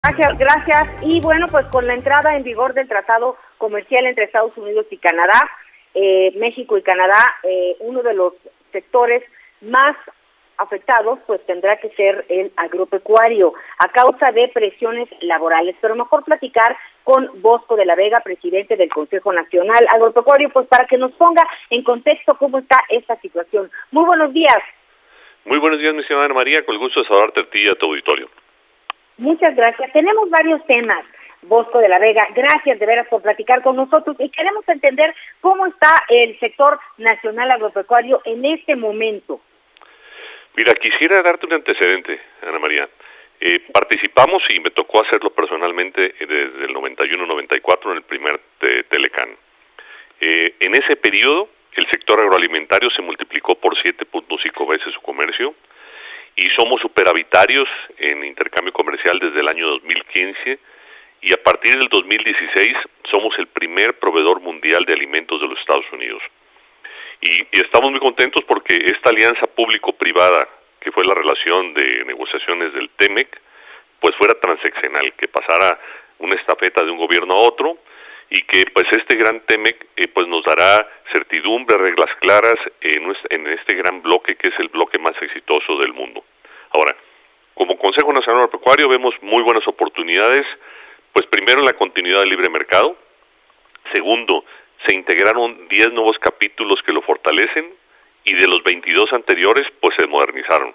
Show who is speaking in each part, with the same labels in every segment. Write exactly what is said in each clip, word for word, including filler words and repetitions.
Speaker 1: Gracias, gracias. Y bueno, pues con la entrada en vigor del Tratado Comercial entre Estados Unidos y Canadá, eh, México y Canadá, eh, uno de los sectores más afectados pues tendrá que ser el agropecuario a causa de presiones laborales. Pero mejor platicar con Bosco de la Vega, presidente del Consejo Nacional Agropecuario, pues para que nos ponga en contexto cómo está esta situación. Muy buenos días.
Speaker 2: Muy buenos días, mi señora Ana María, con el gusto de saludarte a ti y a tu auditorio.
Speaker 1: Muchas gracias. Tenemos varios temas, Bosco de la Vega. Gracias de veras por platicar con nosotros y queremos entender cómo está el sector nacional agropecuario en este momento.
Speaker 2: Mira, quisiera darte un antecedente, Ana María. Eh, participamos, y me tocó hacerlo personalmente, desde el noventa y uno noventa y cuatro en el primer te Telecán. Eh, en ese periodo, el sector agroalimentario se multiplicó por siete punto cinco veces su comercio, y somos superavitarios en intercambio comercial desde el año dos mil quince, y a partir del dos mil dieciséis somos el primer proveedor mundial de alimentos de los Estados Unidos. Y, y estamos muy contentos porque esta alianza público-privada, que fue la relación de negociaciones del TEMEC, pues fuera transeccional, que pasara una estafeta de un gobierno a otro, y que pues este gran TEMEC eh, pues nos dará certidumbre, reglas claras en, en este gran bloque que es el bloque más exitoso del mundo. Ahora, como Consejo Nacional Agropecuario vemos muy buenas oportunidades, pues primero en la continuidad del libre mercado, segundo, se integraron diez nuevos capítulos que lo fortalecen, y de los veintidós anteriores pues se modernizaron.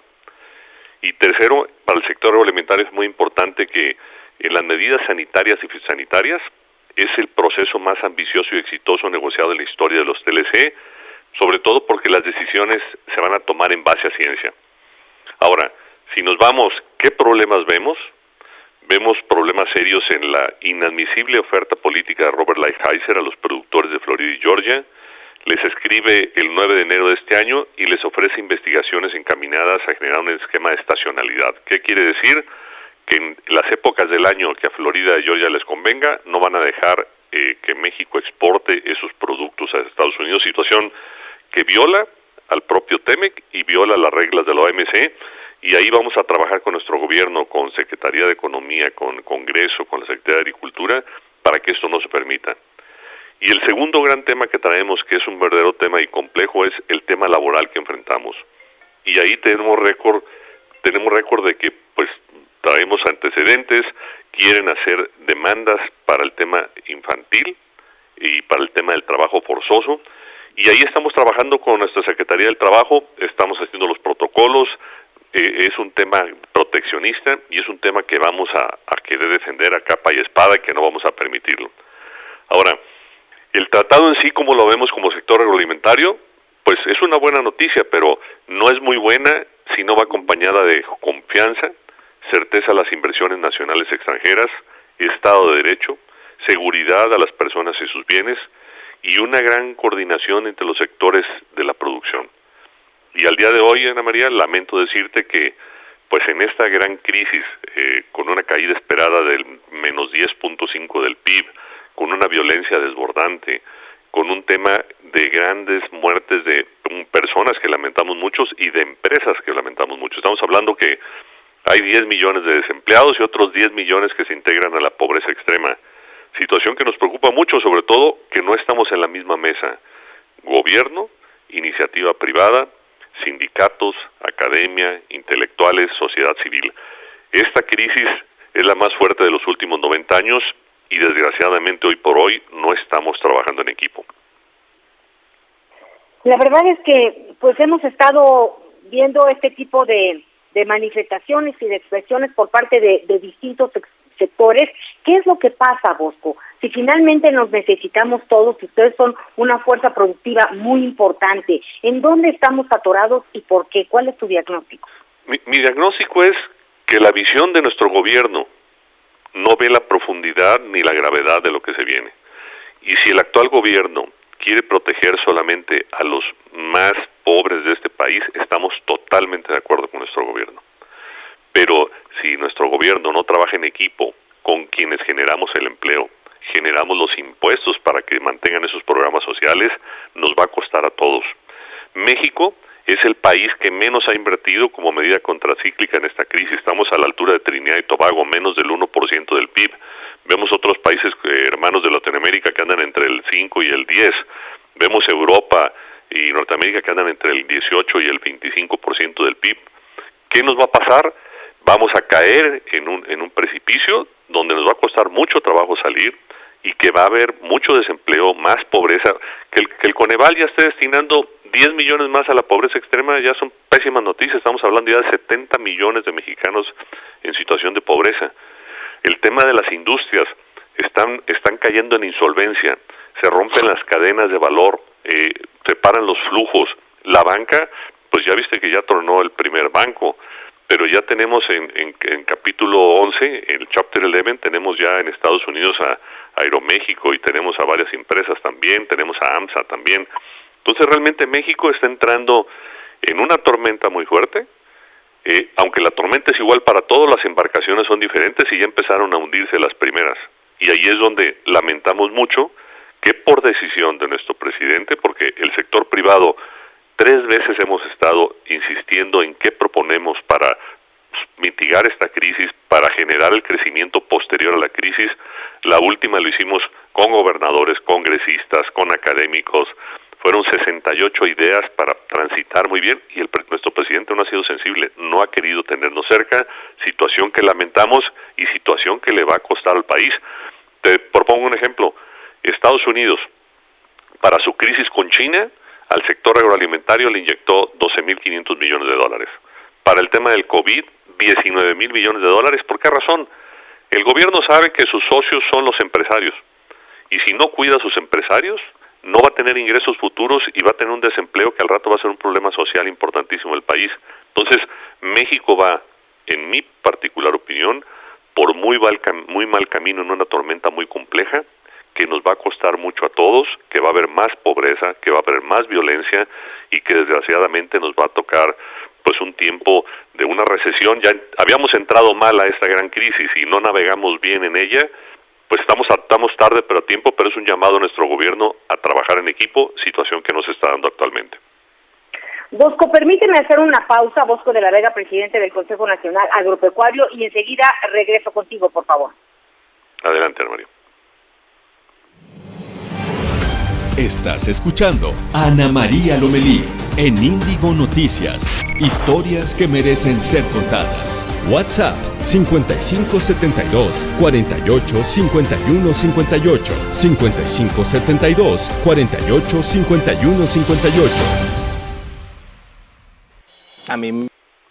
Speaker 2: Y tercero, para el sector agroalimentario es muy importante que en las medidas sanitarias y fitosanitarias es el proceso más ambicioso y exitoso negociado en la historia de los T L C, sobre todo porque las decisiones se van a tomar en base a ciencia. Ahora, si nos vamos, ¿qué problemas vemos? Vemos problemas serios en la inadmisible oferta política de Robert Lighthizer a los productores de Florida y Georgia. Les escribe el nueve de enero de este año y les ofrece investigaciones encaminadas a generar un esquema de estacionalidad. ¿Qué quiere decir? Que en las épocas del año que a Florida y Georgia les convenga, no van a dejar eh, que México exporte esos productos a Estados Unidos, situación que viola al propio TEMEC y viola las reglas de la O M C, y ahí vamos a trabajar con nuestro gobierno, con Secretaría de Economía, con Congreso, con la Secretaría de Agricultura, para que esto no se permita. Y el segundo gran tema que traemos, que es un verdadero tema y complejo, es el tema laboral que enfrentamos. Y ahí tenemos récord, tenemos récord de que pues traemos antecedentes, quieren hacer demandas para el tema infantil y para el tema del trabajo forzoso, y ahí estamos trabajando con nuestra Secretaría del Trabajo, estamos haciendo los protocolos, eh, es un tema proteccionista y es un tema que vamos a, a querer defender a capa y espada y que no vamos a permitirlo. Ahora, el tratado en sí, como lo vemos como sector agroalimentario, pues es una buena noticia, pero no es muy buena si no va acompañada de confianza, certeza a las inversiones nacionales extranjeras, Estado de Derecho, seguridad a las personas y sus bienes, y una gran coordinación entre los sectores de la producción. Y al día de hoy, Ana María, lamento decirte que pues en esta gran crisis, eh, con una caída esperada del menos diez punto cinco del P I B, con una violencia desbordante, con un tema de grandes muertes de personas que lamentamos muchos y de empresas que lamentamos mucho. Estamos hablando que hay diez millones de desempleados y otros diez millones que se integran a la pobreza extrema. Situación que nos preocupa mucho, sobre todo que no estamos en la misma mesa. Gobierno, iniciativa privada, sindicatos, academia, intelectuales, sociedad civil. Esta crisis es la más fuerte de los últimos noventa años y desgraciadamente hoy por hoy no estamos trabajando en equipo.
Speaker 1: La verdad es que pues hemos estado viendo este tipo de, de manifestaciones y de expresiones por parte de, de distintos sectores. ¿Qué es lo que pasa, Bosco? Si finalmente nos necesitamos todos, y ustedes son una fuerza productiva muy importante, ¿en dónde estamos atorados y por qué? ¿Cuál es tu diagnóstico?
Speaker 2: Mi, mi diagnóstico es que la visión de nuestro gobierno no ve la profundidad ni la gravedad de lo que se viene. Y si el actual gobierno quiere proteger solamente a los más pobres de este país, estamos totalmente de acuerdo con nuestro gobierno. Pero si nuestro gobierno no trabaja en equipo con quienes generamos el empleo, generamos los impuestos para que mantengan esos programas sociales, nos va a costar a todos. México es el país que menos ha invertido como medida contracíclica en esta crisis. Estamos a la altura de Trinidad y Tobago, menos del uno por ciento del P I B. Vemos otros países eh, hermanos de Latinoamérica que andan entre el cinco y el diez. Vemos Europa y Norteamérica que andan entre el dieciocho y el veinticinco por ciento del P I B. ¿Qué nos va a pasar? Vamos a caer en un, en un precipicio donde nos va a costar mucho trabajo salir y que va a haber mucho desempleo, más pobreza. Que el, que el Coneval ya esté destinando diez millones más a la pobreza extrema ya son pésimas noticias. Estamos hablando ya de setenta millones de mexicanos en situación de pobreza. El tema de las industrias, están, están cayendo en insolvencia, se rompen las cadenas de valor, eh, se paran los flujos. La banca, pues ya viste que ya tronó el primer banco, pero ya tenemos en, en, en capítulo once, en el chapter once, tenemos ya en Estados Unidos a Aeroméxico y tenemos a varias empresas también, tenemos a AMSA también. Entonces realmente México está entrando en una tormenta muy fuerte, eh, aunque la tormenta es igual para todas, las embarcaciones son diferentes y ya empezaron a hundirse las primeras. Y ahí es donde lamentamos mucho que por decisión de nuestro presidente, porque el sector privado, tres veces hemos estado insistiendo en qué proponemos para mitigar esta crisis, para generar el crecimiento posterior a la crisis. La última lo hicimos con gobernadores, congresistas, con académicos. Fueron sesenta y ocho ideas para transitar muy bien y el, nuestro presidente no ha sido sensible, no ha querido tenernos cerca, situación que lamentamos y situación que le va a costar al país. Te propongo un ejemplo. Estados Unidos, para su crisis con China, al sector agroalimentario le inyectó doce mil quinientos millones de dólares. Para el tema del COVID, diecinueve mil millones de dólares. ¿Por qué razón? El gobierno sabe que sus socios son los empresarios, y si no cuida a sus empresarios, no va a tener ingresos futuros y va a tener un desempleo que al rato va a ser un problema social importantísimo del país. Entonces, México va, en mi particular opinión, por muy mal, muy mal camino en una tormenta muy compleja, que nos va a costar mucho a todos, que va a haber más pobreza, que va a haber más violencia y que desgraciadamente nos va a tocar pues un tiempo de una recesión. Ya habíamos entrado mal a esta gran crisis y no navegamos bien en ella, pues estamos, estamos tarde pero a tiempo, pero es un llamado a nuestro gobierno a trabajar en equipo, situación que no se está dando actualmente.
Speaker 1: Bosco, permíteme hacer una pausa, Bosco de la Vega, presidente del Consejo Nacional Agropecuario, y enseguida regreso contigo, por favor.
Speaker 2: Adelante, Ana María.
Speaker 3: Estás escuchando a Ana María Lomelí en Índigo Noticias. Historias que merecen ser contadas. WhatsApp cincuenta y cinco setenta y dos cuarenta y ocho cincuenta y uno cincuenta y ocho, cincuenta y cinco setenta y dos cuarenta y ocho cincuenta y uno cincuenta y ocho.
Speaker 4: A mí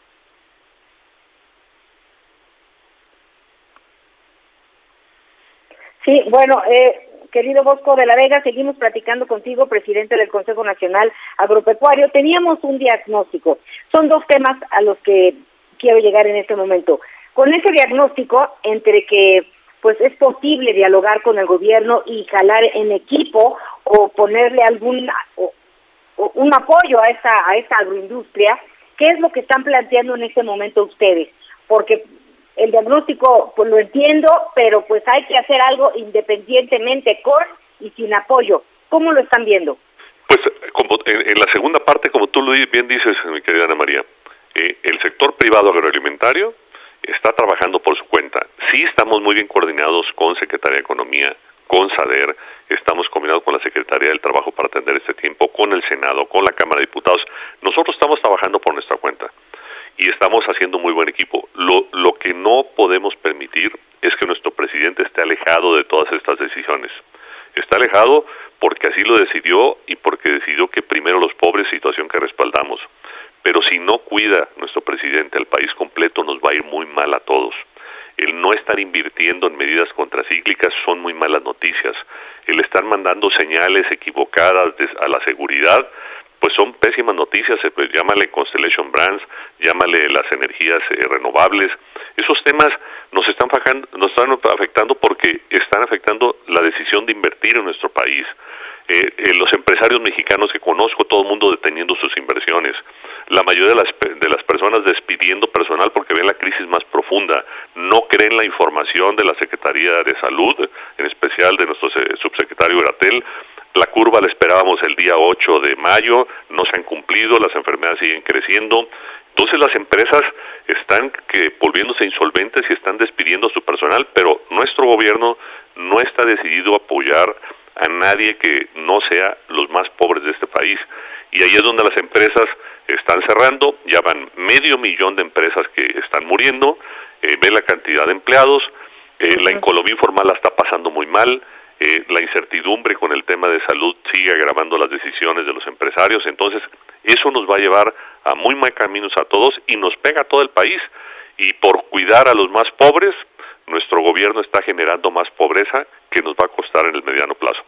Speaker 1: Sí, bueno, eh querido Bosco de la Vega, seguimos platicando contigo, presidente del Consejo Nacional Agropecuario. Teníamos un diagnóstico. Son dos temas a los que quiero llegar en este momento. Con ese diagnóstico, entre que pues es posible dialogar con el gobierno y jalar en equipo o ponerle algún o, o un apoyo a esta a esta agroindustria, ¿qué es lo que están planteando en este momento ustedes? Porque el diagnóstico, pues lo entiendo, pero pues hay que hacer algo independientemente, con y sin apoyo. ¿Cómo lo están viendo?
Speaker 2: Pues como en, en la segunda parte, como tú bien dices, mi querida Ana María, eh, el sector privado agroalimentario está trabajando por su cuenta. Sí estamos muy bien coordinados con Secretaría de Economía, con SADER, estamos combinados con la Secretaría del Trabajo para atender este tiempo, con el Senado, con la Cámara de Diputados. Nosotros estamos trabajando por nuestra cuenta y estamos haciendo muy buen equipo. Lo, lo que no podemos permitir es que nuestro presidente esté alejado de todas estas decisiones. Está alejado porque así lo decidió y porque decidió que primero los pobres, situación que respaldamos. Pero si no cuida nuestro presidente al país completo, nos va a ir muy mal a todos. El no estar invirtiendo en medidas contracíclicas son muy malas noticias. El estar mandando señales equivocadas a la seguridad, pues son pésimas noticias. Pues llámale Constellation Brands, llámale las energías eh, renovables. Esos temas nos están, fajando, nos están afectando porque están afectando la decisión de invertir en nuestro país. Eh, eh, los empresarios mexicanos que conozco, todo el mundo deteniendo sus inversiones, la mayoría de las, de las personas despidiendo personal porque ven la crisis más profunda, no creen la información de la Secretaría de Salud, en especial de nuestro subsecretario Gatell, la curva la esperábamos el día ocho de mayo, no se han cumplido, las enfermedades siguen creciendo. Entonces las empresas están que volviéndose insolventes y están despidiendo a su personal, pero nuestro gobierno no está decidido a apoyar a nadie que no sea los más pobres de este país. Y ahí es donde las empresas están cerrando, ya van medio millón de empresas que están muriendo, eh, ve la cantidad de empleados, eh, la economía informal la está pasando muy mal, eh, la incertidumbre con el tema de salud sigue agravando las decisiones de los empresarios. Entonces eso nos va a llevar a muy mal caminos a todos y nos pega a todo el país, y por cuidar a los más pobres, nuestro gobierno está generando más pobreza que nos va a costar en el mediano plazo.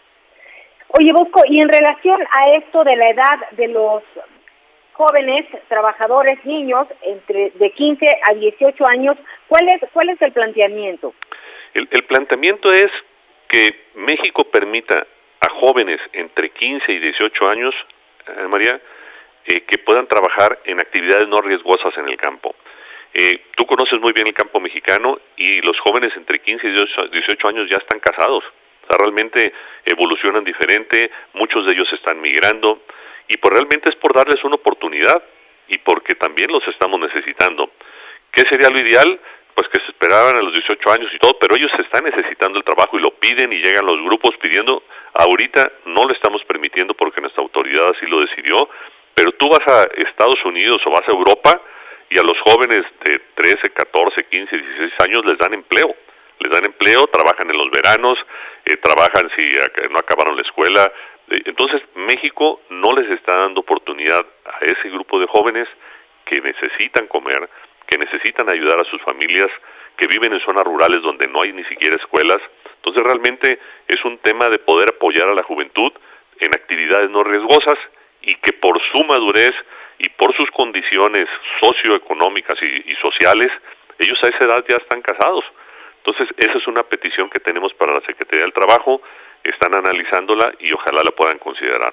Speaker 1: Oye, Bosco, y en relación a esto de la edad de los jóvenes, trabajadores, niños, entre de quince a dieciocho años, ¿cuál es, cuál es el planteamiento?
Speaker 2: El, el planteamiento es que México permita a jóvenes entre quince y dieciocho años, eh, María, eh, que puedan trabajar en actividades no riesgosas en el campo. Eh, tú conoces muy bien el campo mexicano y los jóvenes entre quince y dieciocho años ya están casados. O sea, realmente evolucionan diferente, muchos de ellos están migrando, y pues realmente es por darles una oportunidad y porque también los estamos necesitando. ¿Qué sería lo ideal? Pues que se esperaban a los dieciocho años y todo, pero ellos están necesitando el trabajo y lo piden, y llegan los grupos pidiendo. Ahorita no lo estamos permitiendo porque nuestra autoridad así lo decidió, pero tú vas a Estados Unidos o vas a Europa y a los jóvenes de trece, catorce, quince, dieciséis años les dan empleo. Les dan empleo, trabajan en los veranos, eh, trabajan si no acabaron la escuela. Entonces México no les está dando oportunidad a ese grupo de jóvenes que necesitan comer, que necesitan ayudar a sus familias, que viven en zonas rurales donde no hay ni siquiera escuelas. Entonces realmente es un tema de poder apoyar a la juventud en actividades no riesgosas, y que por su madurez y por sus condiciones socioeconómicas y, y sociales, ellos a esa edad ya están casados. Entonces esa es una petición que tenemos para la Secretaría del Trabajo, están analizándola y ojalá la puedan considerar.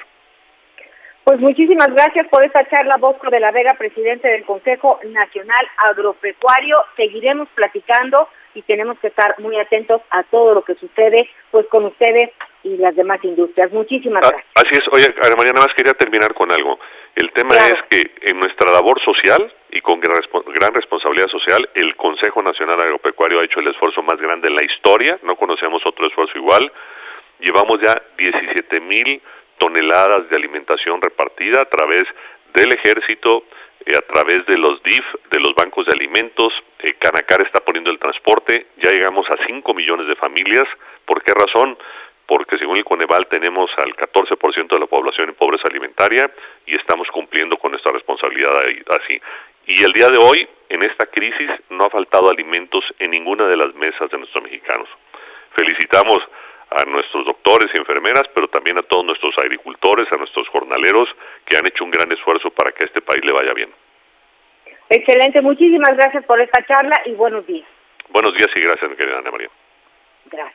Speaker 1: Pues muchísimas gracias por esta charla, Bosco de la Vega, presidente del Consejo Nacional Agropecuario. Seguiremos platicando y tenemos que estar muy atentos a todo lo que sucede pues con ustedes y las demás industrias. Muchísimas
Speaker 2: ah,
Speaker 1: gracias.
Speaker 2: Así es. Oye, Ana María, nada más quería terminar con algo. El tema claro. es que en nuestra labor social y con gran, gran responsabilidad social, el Consejo Nacional Agropecuario ha hecho el esfuerzo más grande en la historia. No conocemos otro esfuerzo igual. Llevamos ya diecisiete mil toneladas de alimentación repartida a través del Ejército, eh, a través de los D I F, de los bancos de alimentos. eh, Canacar está poniendo el transporte, ya llegamos a cinco millones de familias. ¿Por qué razón? Porque según el Coneval tenemos al catorce por ciento de la población en pobreza alimentaria y estamos cumpliendo con nuestra responsabilidad así. Y el día de hoy, en esta crisis, no ha faltado alimentos en ninguna de las mesas de nuestros mexicanos. Felicitamos a nuestros doctores y enfermeras, pero también a todos nuestros agricultores, a nuestros jornaleros, que han hecho un gran esfuerzo para que a este país le vaya bien.
Speaker 1: Excelente, muchísimas gracias por esta charla y buenos días.
Speaker 2: Buenos días y gracias, mi querida Ana María.
Speaker 1: Gracias.